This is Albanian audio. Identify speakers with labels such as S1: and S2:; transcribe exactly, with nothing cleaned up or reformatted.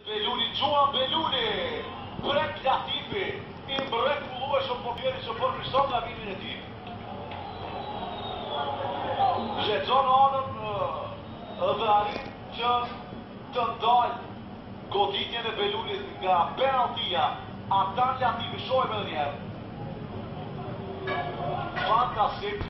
S1: Beluni, Gjuan Beluni, prek Latifi, i mrekullueshëm portieri që përmirëson gabimin e tij. Lexon anën dhe arrit që të ndalë goditjen e Belunit nga penaltia. Atan Latifi, shohim edhe një herë. Fantastik.